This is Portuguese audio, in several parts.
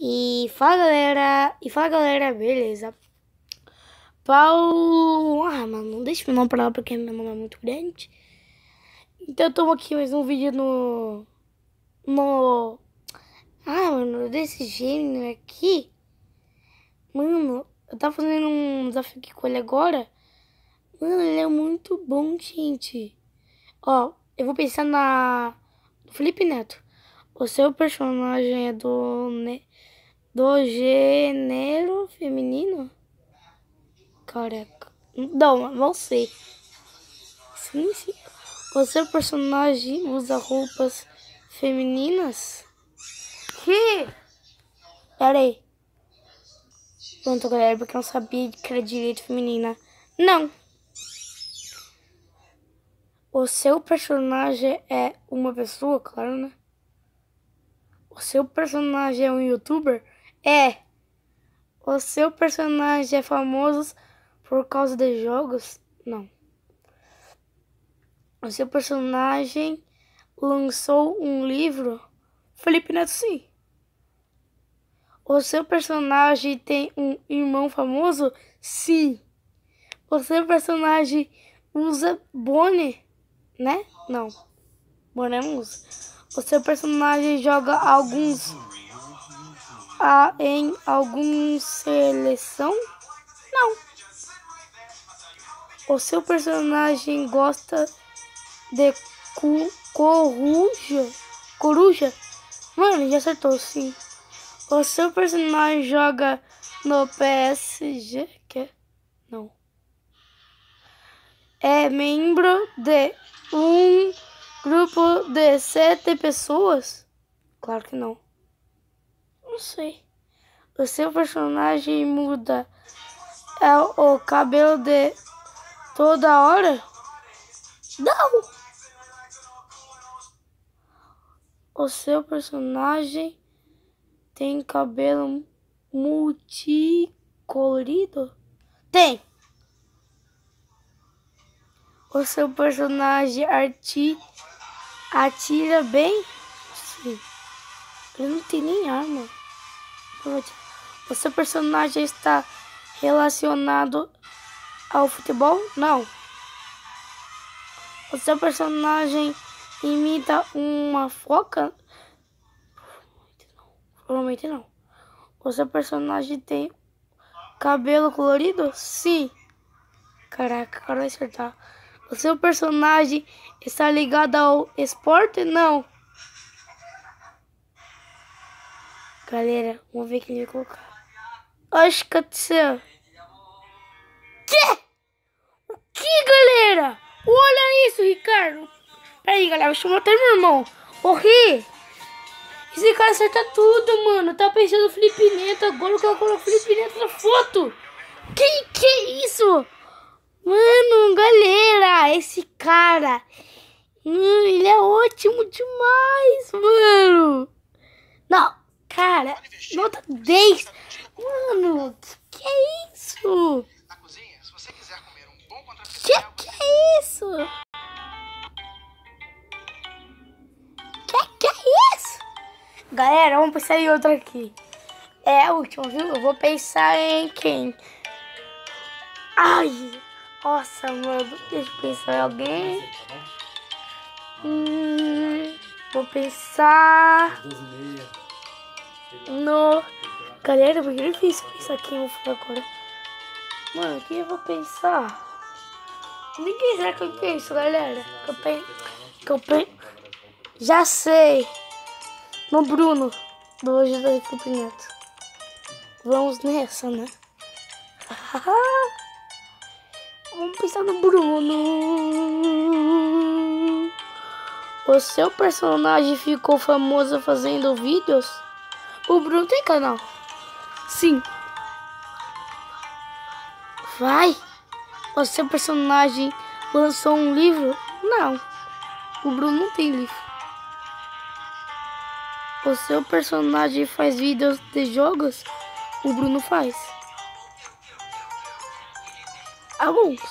Fala galera, beleza? Paulo. Mano, não deixa meu nome pra lá porque meu nome é muito grande. Então eu tô aqui mais um vídeo mano, desse gênero aqui. Mano, eu tava fazendo um desafio aqui com ele agora. Mano, ele é muito bom, gente. Ó, eu vou pensar do Felipe Neto. O seu personagem é do gênero feminino? Careca. Não sei. Sim. O seu personagem usa roupas femininas? Que? Pera aí. Pronto, galera, porque eu não sabia que era direito feminina. Não. O seu personagem é uma pessoa, claro, né? O seu personagem é um youtuber? É. O seu personagem é famoso por causa de jogos? Não. O seu personagem lançou um livro? Felipe Neto, sim. O seu personagem tem um irmão famoso? Sim. O seu personagem usa boné, né? Não. Boné não usa. O seu personagem joga em alguma seleção? Não. O seu personagem gosta de coruja? Mano, já acertou, sim. O seu personagem joga no PSG? Não. É membro de um grupo de 7 pessoas? Claro que não. Não sei. O seu personagem muda o cabelo de toda hora? Não. O seu personagem tem cabelo multicolorido? Tem. O seu personagem atira bem? Sim. Ele não tem nem arma. O seu personagem está relacionado ao futebol? Não. O seu personagem imita uma foca? Provavelmente não. O seu personagem tem cabelo colorido? Sim. Caraca, agora vai acertar. O seu personagem está ligado ao esporte? Não. Galera, vamos ver quem ele vai colocar. Acho que aconteceu. Que? O que, galera? Olha isso, Ricardo. Peraí, galera, vou chamar até meu irmão. Morri. Esse cara acerta tudo, mano. Tá pensando no Felipe Neto agora, que eu coloco o Felipe Neto na foto. Que é isso? Mano, galera, esse cara, ele é ótimo demais, mano. Não, cara, nota 10. Mano, que é isso? Que é isso? Que é isso? Galera, vamos pensar em outra aqui. É a última, viu? Eu vou pensar em quem? Ai, nossa, mano. Deixa eu pensar em alguém. Vou pensar no... Galera, é muito difícil pensar quem eu vou falar agora. Mano, quem eu vou pensar? Ninguém será que eu penso, galera? Já sei. No Bruno, do Hoje da Felipe Neto. Vamos nessa, né? Vamos pensar no Bruno. O seu personagem ficou famoso fazendo vídeos? O Bruno tem canal? Sim. Vai. O seu personagem lançou um livro? Não. O Bruno não tem livro. O seu personagem faz vídeos de jogos? O Bruno faz. Alguns.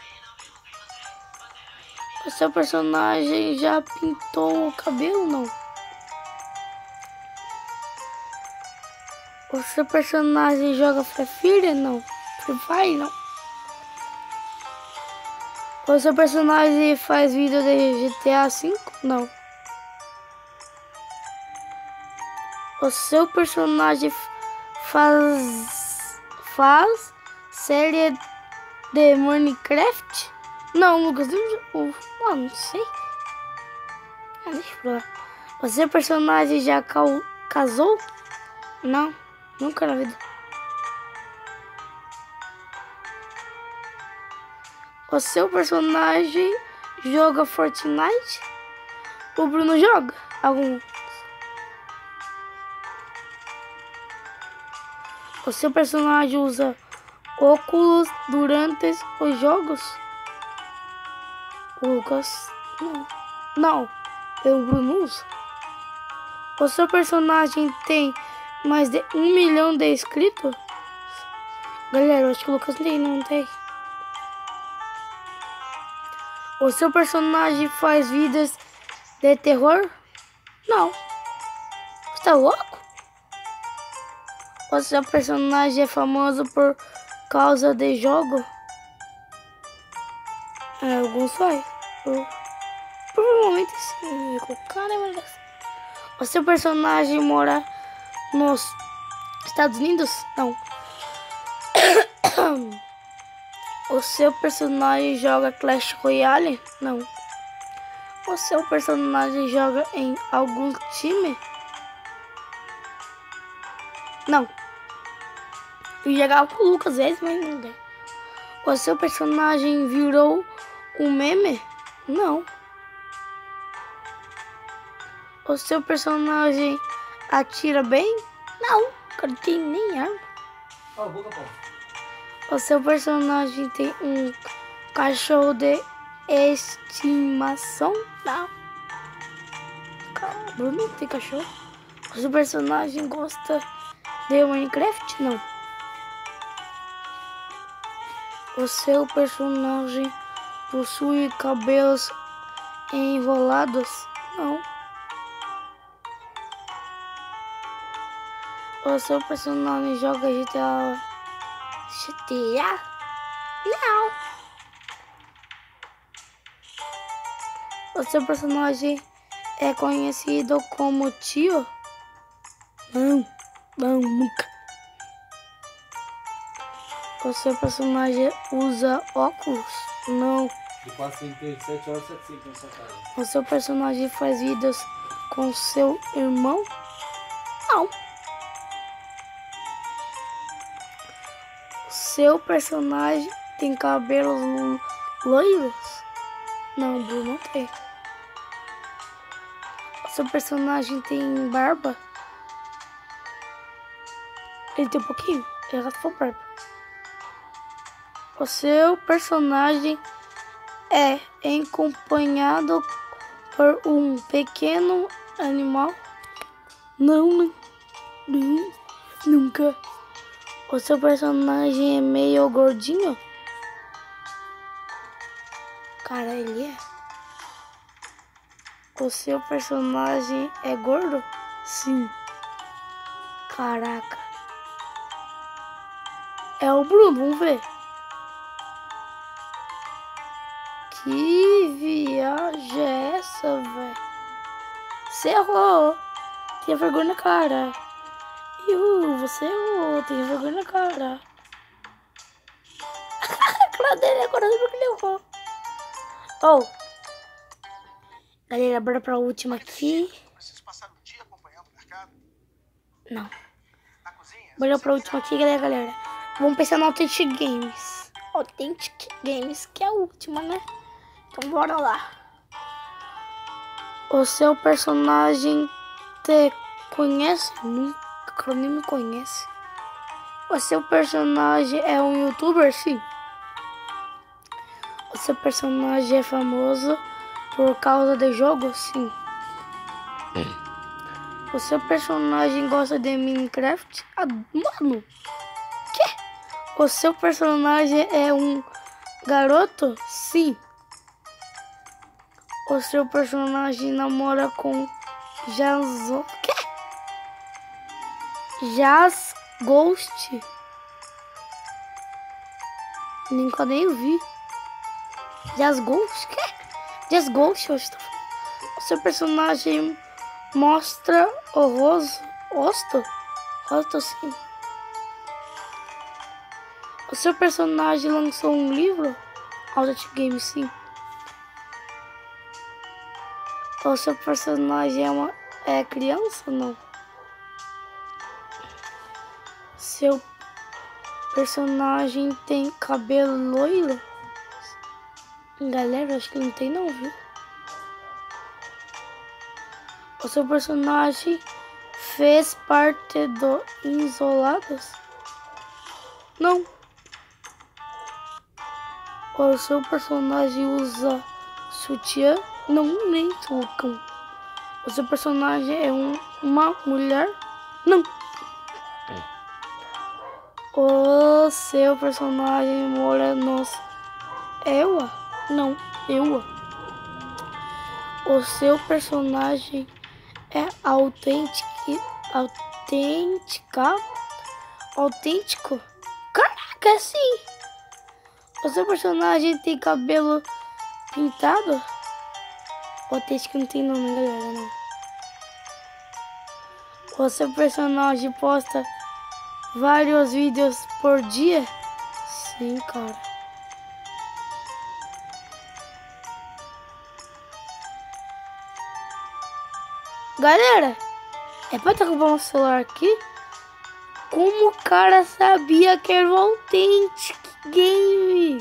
O seu personagem já pintou o cabelo? Não. O seu personagem joga Free Fire? Não. Free Fire? Não. O seu personagem faz vídeo de GTA V? Não. O seu personagem faz série de Minecraft? Não, Lucas. Não sei. Deixa eu falar. O seu personagem já casou? Não, nunca na vida. O seu personagem joga Fortnite? O Bruno joga? Algum? O seu personagem usa óculos durante os jogos? O Lucas? Não. Não. O Bruno usa. O seu personagem tem mais de 1 milhão de inscritos? Galera, eu acho que o Lucas não tem. O seu personagem faz vídeos de terror? Não. Você tá louco? O seu personagem é famoso por causa de jogo? Alguns vai. Provavelmente sim. Caramba. O seu personagem mora nos Estados Unidos? Não. O seu personagem joga Clash Royale? Não. O seu personagem joga em algum time? Não. Eu jogava com o Lucas vezes, mas não deu. O seu personagem virou um meme? Não. O seu personagem atira bem? Não. Não tem nem arma. O seu personagem tem um cachorro de estimação? Não. Bruno não tem cachorro. O seu personagem gosta de Minecraft? Não. O seu personagem possui cabelos enrolados? Não. O seu personagem joga GTA? Não. O seu personagem é conhecido como tio? Não, nunca. O seu personagem usa óculos? Não. Eu passei 7 horas na sua casa. O seu personagem faz vídeos com seu irmão? Não. O seu personagem tem cabelos loiros? Não, Bruno não tem. O seu personagem tem barba? Ele tem um pouquinho? Ele raspou barba. O seu personagem é acompanhado por um pequeno animal? Não, nunca. O seu personagem é meio gordinho? Cara, ele é. O seu personagem é gordo? Sim. Caraca. É o Bruno, vamos ver. Que viagem é essa, velho? Você errou. Tem vergonha na cara. Você errou. Tem vergonha na cara. A cara dele agora porque ele errou. Galera, bora pra última aqui. Vocês passaram o dia acompanhando o mercado? Não. Na cozinha? Bora pra última aqui, galera. Vamos pensar no Authentic Games. Authentic Games, que é a última, né? Então bora lá. O seu personagem te conhece? Nunca nem me conhece. O seu personagem é um youtuber? Sim. O seu personagem é famoso por causa de jogo? Sim. O seu personagem gosta de Minecraft? Mano. Que? O seu personagem é um garoto? Sim. O seu personagem namora com Jazz Ghost. Nunca nem vi. Just Ghost? Que? Just Ghost, eu estou falando. O seu personagem mostra o rosto? Rosto, sim. O seu personagem lançou um livro? Outlet Game, sim. O seu personagem é criança ou não? Seu personagem tem cabelo loiro? Galera, acho que não tem não, viu? O seu personagem fez parte do Isolados? Não. O seu personagem usa sutiã? Não, nem tocam. O seu personagem é uma mulher? Não. O seu personagem mora nos Ewa? Não, Ewa. O seu personagem é autêntico? Caraca, sim! O seu personagem tem cabelo pintado? Autêntico não tem nome, galera, não. O seu personagem posta vários vídeos por dia? Sim, cara. Galera, é pra derrubar um celular aqui? Como o cara sabia que era o Authentic Games?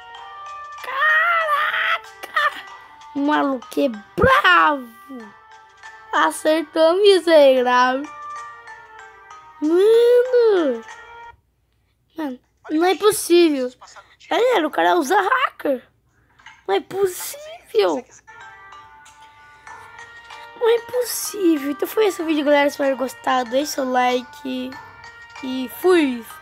Caraca! O maluco é bravo! Acertou, miserável! Mano, não é possível. Galera, o cara usa hacker. Não é possível. Não é possível. Então foi esse vídeo, galera. Espero ter gostado. Deixa o like. E fui.